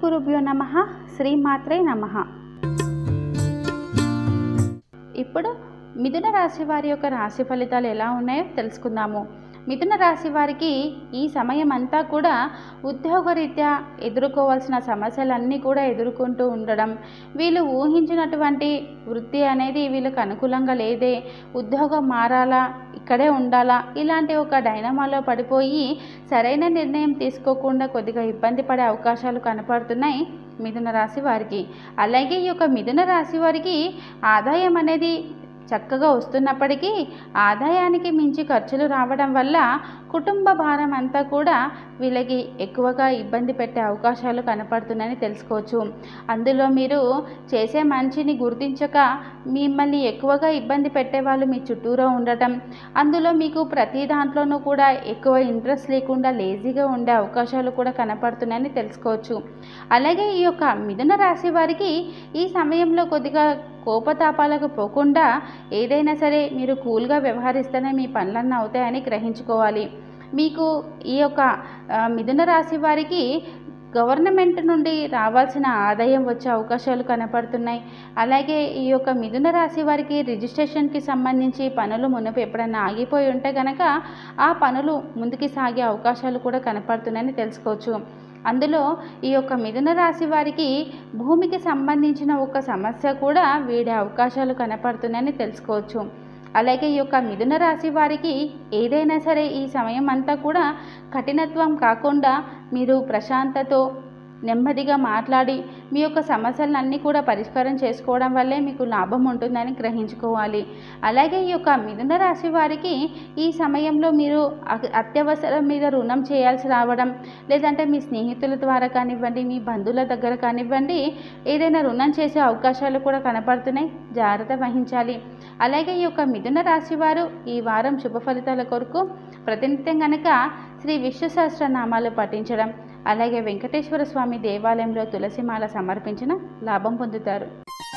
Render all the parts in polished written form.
గురుభ్యో నమః. శ్రీమాత్రే నమః. ఇప్పుడు మిథున రాశి వారి యొక్క రాశి ఫలితాలు ఎలా ఉన్నాయో తెలుసుకుందాము. మిథున రాశి వారికి ఈ సమయం అంతా కూడా ఉద్యోగరీత్యా ఎదుర్కోవాల్సిన సమస్యలన్నీ కూడా ఎదుర్కొంటూ ఉండడం, వీళ్ళు ఊహించినటువంటి వృత్తి అనేది వీళ్ళకి అనుకూలంగా లేదే, ఉద్యోగం మారాలా, ఇక్కడే ఉండాలా, ఇలాంటి ఒక డైనమాలో పడిపోయి సరైన నిర్ణయం తీసుకోకుండా కొద్దిగా ఇబ్బంది పడే అవకాశాలు కనపడుతున్నాయి మిథున రాశి వారికి. అలాగే ఈ యొక్క మిథున రాశి వారికి ఆదాయం అనేది చక్కగా వస్తున్నప్పటికీ ఆదాయానికి మించి ఖర్చులు రావడం వల్ల కుటుంబ భారం అంతా కూడా వీళ్ళకి ఎక్కువగా ఇబ్బంది పెట్టే అవకాశాలు కనపడుతున్నాయని తెలుసుకోవచ్చు. అందులో మీరు చేసే మంచిని గుర్తించక మిమ్మల్ని ఎక్కువగా ఇబ్బంది పెట్టేవాళ్ళు మీ చుట్టూరా ఉండటం, అందులో మీకు ప్రతి దాంట్లోనూ కూడా ఎక్కువ ఇంట్రెస్ట్ లేకుండా లేజీగా ఉండే అవకాశాలు కూడా కనపడుతున్నాయని తెలుసుకోవచ్చు. అలాగే ఈ యొక్క మిథున రాశి వారికి ఈ సమయంలో కొద్దిగా కోపతాపాలకు పోకుండా ఏదైనా సరే మీరు కూల్గా వ్యవహరిస్తేనే మీ పనులన్నీ అవుతాయని గ్రహించుకోవాలి. మీకు ఈ యొక్క మిథున రాశి వారికి గవర్నమెంట్ నుండి రావాల్సిన ఆదాయం వచ్చే అవకాశాలు కనపడుతున్నాయి. అలాగే ఈ యొక్క మిథున రాశి వారికి రిజిస్ట్రేషన్కి సంబంధించి పనులు మునుపు ఎప్పుడైనా ఆగిపోయి ఉంటే కనుక ఆ పనులు ముందుకు సాగే అవకాశాలు కూడా కనపడుతున్నాయని తెలుసుకోవచ్చు. అందులో ఈ యొక్క మిథున రాశి వారికి భూమికి సంబంధించిన ఒక సమస్య కూడా వీడే అవకాశాలు కనపడుతున్నాయని తెలుసుకోవచ్చు. అలాగే ఈ యొక్క మిథున రాశి వారికి ఏదైనా సరే ఈ సమయం అంతా కూడా కఠినత్వం కాకుండా మీరు ప్రశాంతతో నెమ్మదిగా మాట్లాడి మీ యొక్క సమస్యలన్నీ కూడా పరిష్కారం చేసుకోవడం వల్లే మీకు లాభం ఉంటుందని గ్రహించుకోవాలి. అలాగే ఈ యొక్క మిథున రాశి వారికి ఈ సమయంలో మీరు అత్యవసరం మీద రుణం చేయాల్సి రావడం, లేదంటే మీ స్నేహితుల ద్వారా కానివ్వండి, మీ బంధువుల దగ్గర కానివ్వండి, ఏదైనా రుణం చేసే అవకాశాలు కూడా కనపడుతున్నాయి. జాగ్రత్త వహించాలి. అలాగే ఈ యొక్క మిథున రాశి వారు ఈ వారం శుభ ఫలితాల కొరకు ప్రతినిత్యం కనుక శ్రీ విష్ణు సహస్రనామాలు పఠించడం, అలాగే వెంకటేశ్వర స్వామి దేవాలయంలో తులసిమాల సమర్పించిన లాభం పొందుతారు.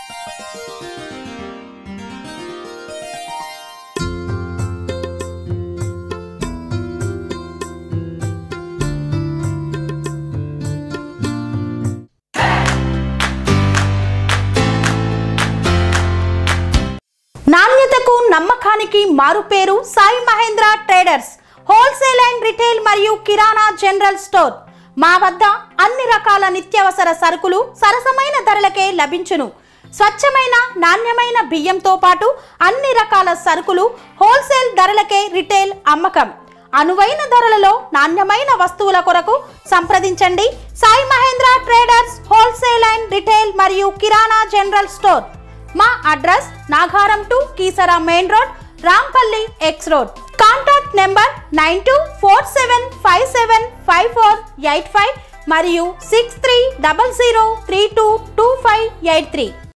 నాణ్యతకు నమ్మకానికి మారుపేరు Sai Mahendra traders, wholesale and retail మరియు కిరాణా జనరల్ స్టోర్. మా వద్ద అన్ని రకాల నిత్యావసర సరుకులు సరసమైన ధరలకే లభించును. స్వచ్ఛమైన నాణ్యమైన బియ్యంతో పాటు అన్ని రకాల సరుకులు హోల్సేల్ ధరలకే రిటైల్ అమ్మకం. అనువైన ధరలలో నాణ్యమైన వస్తువుల కొరకు సంప్రదించండి. Sai Mahendra traders, wholesale and retail మరియు కిరాణా జనరల్ స్టోర్. మా address Nagaram to Keesara main road, Rampalli X road. Contact number 9247575485 మరియు 6300322583.